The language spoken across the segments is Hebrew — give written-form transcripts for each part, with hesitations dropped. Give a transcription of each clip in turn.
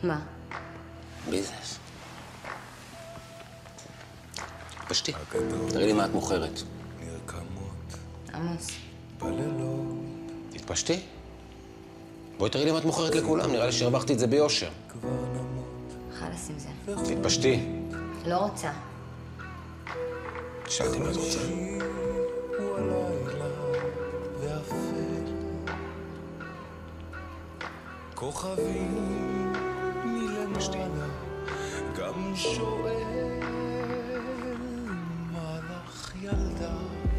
מה? ביזנס. פשטי. תראי לי מה את מוכרת. עמוס. תתפשטי. בואי תראי לי מה את מוכרת לכולם, נראה לי שהרווחתי את זה ביושר. חלאס עם זה. תתפשטי. לא רוצה. שאלתי מה את רוצה. כוכבים מלמעלה, גם שואל מלאך ילדה,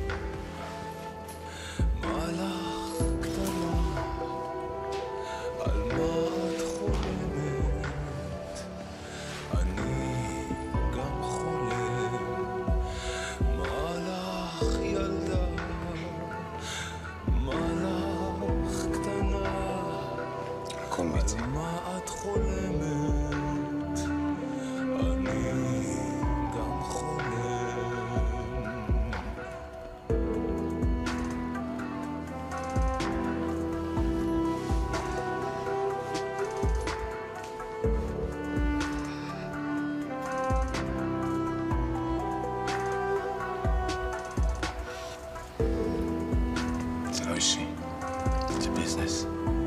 מלאך קטנה, על מה את חולמת? אני גם חולם, מלאך ילדה, מלאך קטנה, הכל מיצי. מה את חולמת? אני גם חולם. זה לא אישי. זה ביזנס.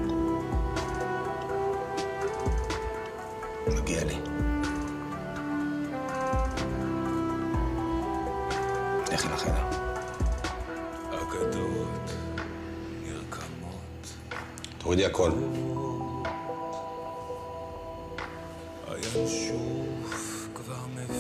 מגיע לי. לכי לחדר. אגדות נרקמות, תורידי הכל. הינשוף כבר מבין.